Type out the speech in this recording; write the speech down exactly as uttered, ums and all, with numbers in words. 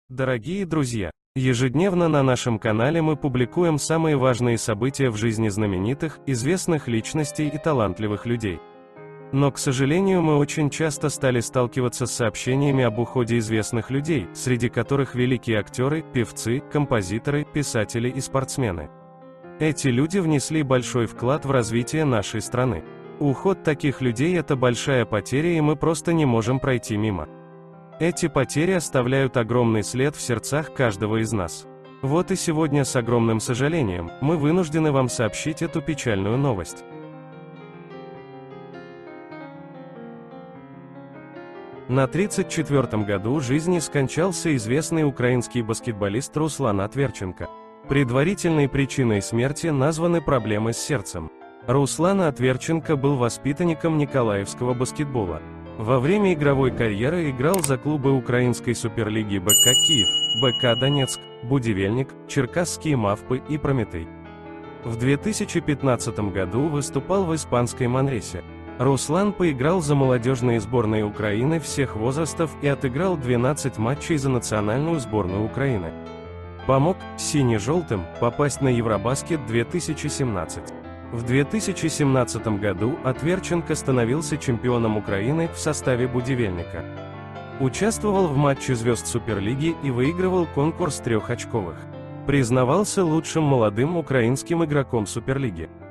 Дорогие друзья, ежедневно на нашем канале мы публикуем самые важные события в жизни знаменитых, известных личностей и талантливых людей. Но, к сожалению, мы очень часто стали сталкиваться с сообщениями об уходе известных людей, среди которых великие актеры, певцы, композиторы, писатели и спортсмены. Эти люди внесли большой вклад в развитие нашей страны. Уход таких людей – это большая потеря, и мы просто не можем пройти мимо. Эти потери оставляют огромный след в сердцах каждого из нас. Вот и сегодня с огромным сожалением, мы вынуждены вам сообщить эту печальную новость. На тридцать четвёртом году жизни скончался известный украинский баскетболист Руслан Отверченко. Предварительной причиной смерти названы проблемы с сердцем. Руслан Отверченко был воспитанником николаевского баскетбола. Во время игровой карьеры играл за клубы украинской суперлиги БК Киев, БК Донецк, Будивельник, Черкасские Мавпы и Прометей. В две тысячи пятнадцатом году выступал в испанской Манресе. Руслан поиграл за молодежные сборные Украины всех возрастов и отыграл двенадцать матчей за национальную сборную Украины. Помог сине-желтым попасть на Евробаскет две тысячи семнадцать. В две тысячи семнадцатом году Отверченко становился чемпионом Украины в составе Будивельника. Участвовал в матче звезд Суперлиги и выигрывал конкурс трехочковых. Признавался лучшим молодым украинским игроком Суперлиги.